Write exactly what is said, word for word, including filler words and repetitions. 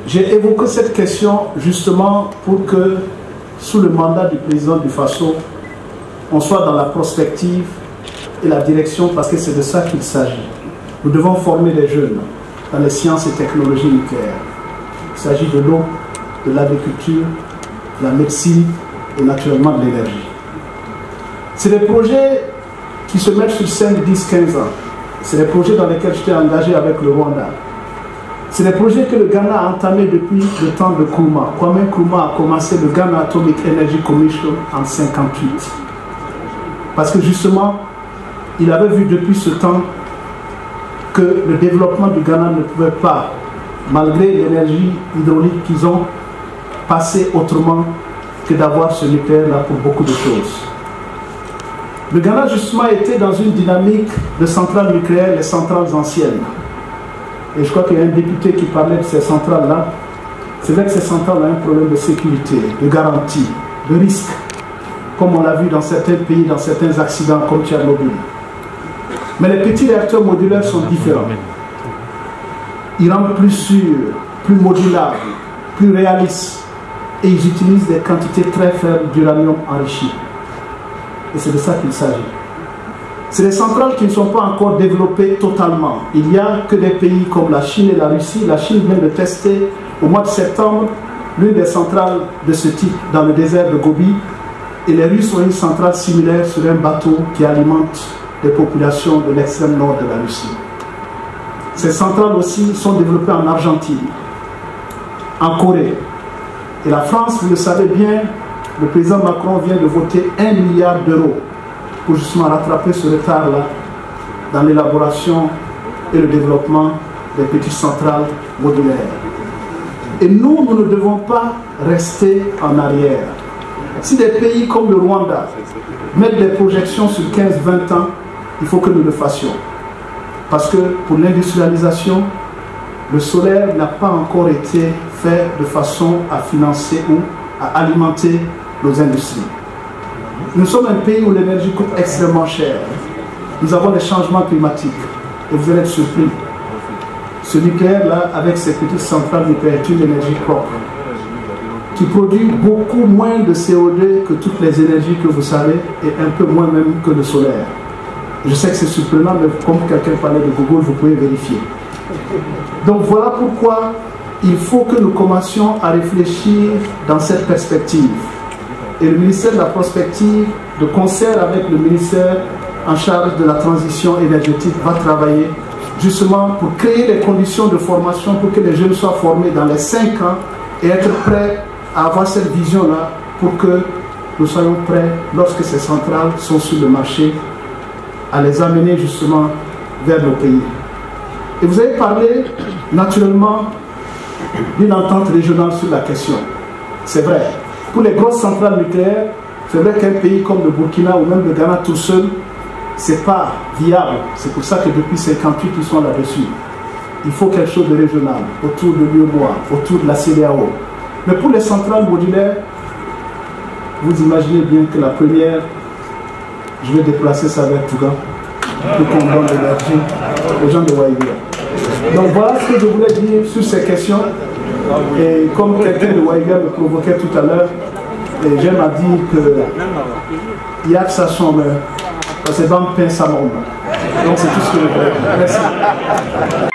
J'ai évoqué cette question justement pour que, sous le mandat du président du Faso, on soit dans la prospective et la direction, parce que c'est de ça qu'il s'agit. Nous devons former les jeunes dans les sciences et technologies nucléaires. Il s'agit de l'eau, de l'agriculture, de la médecine et naturellement de l'énergie. C'est des projets qui se mettent sur cinq, dix, quinze ans. C'est des projets dans lesquels j'étais engagé avec le Rwanda. C'est des projets que le Ghana a entamés depuis le temps de Nkrumah. Kwame Nkrumah a commencé le Ghana Atomic Energy Commission en mille neuf cent cinquante-huit. Parce que justement, il avait vu depuis ce temps que le développement du Ghana ne pouvait pas, malgré l'énergie hydraulique qu'ils ont, passer autrement que d'avoir ce nucléaire-là pour beaucoup de choses. Le Ghana, justement, était dans une dynamique de centrales nucléaires, les centrales anciennes. Et je crois qu'il y a un député qui parlait de ces centrales-là. C'est vrai que ces centrales ont un problème de sécurité, de garantie, de risque, comme on l'a vu dans certains pays, dans certains accidents comme Tchernobyl. Mais les petits réacteurs modulaires sont différents. Ils rendent plus sûrs, plus modulables, plus réalistes. Et ils utilisent des quantités très faibles d'uranium enrichi. Et c'est de ça qu'il s'agit. C'est des centrales qui ne sont pas encore développées totalement. Il n'y a que des pays comme la Chine et la Russie. La Chine vient de tester au mois de septembre l'une des centrales de ce type dans le désert de Gobi. Et les Russes ont une centrale similaire sur un bateau qui alimente les populations de l'extrême nord de la Russie. Ces centrales aussi sont développées en Argentine, en Corée. Et la France, vous le savez bien, le président Macron vient de voter un milliard d'euros pour justement rattraper ce retard-là dans l'élaboration et le développement des petites centrales modulaires. Et nous, nous ne devons pas rester en arrière. Si des pays comme le Rwanda mettent des projections sur quinze à vingt ans, il faut que nous le fassions. Parce que pour l'industrialisation, le solaire n'a pas encore été fait de façon à financer ou à alimenter nos industries. Nous sommes un pays où l'énergie coûte extrêmement cher. Nous avons des changements climatiques. Et vous allez être surpris. Ce nucléaire-là, avec ces petites centrales nucléaires, est une énergie propre, qui produit beaucoup moins de C O deux que toutes les énergies que vous savez, et un peu moins même que le solaire. Je sais que c'est surprenant, mais comme quelqu'un parlait de Google, vous pouvez vérifier. Donc voilà pourquoi il faut que nous commencions à réfléchir dans cette perspective. Et le ministère de la Prospective, de concert avec le ministère en charge de la transition énergétique, va travailler justement pour créer les conditions de formation pour que les jeunes soient formés dans les cinq ans et être prêts à avoir cette vision-là pour que nous soyons prêts, lorsque ces centrales sont sur le marché, à les amener justement vers nos pays. Et vous avez parlé naturellement d'une entente régionale sur la question. C'est vrai. Pour les grosses centrales nucléaires, c'est vrai qu'un pays comme le Burkina ou même le Ghana tout seul, c'est pas viable. C'est pour ça que depuis mille neuf cent cinquante-huit, ils sont là-dessus. Il faut quelque chose de régional, autour de l'U E M O A, autour de la C E D E A O. Mais pour les centrales modulaires, vous imaginez bien que la première, je vais déplacer ça vers Touga, pour qu'on donne l'énergie aux gens de Waïga. Donc voilà ce que je voulais dire sur ces questions. Et comme quelqu'un de Waïga me provoquait tout à l'heure, j'aime à dire que il y a que ça sombre, parce que dans le pain, ça monte. Donc c'est tout ce que je voulais dire. Merci.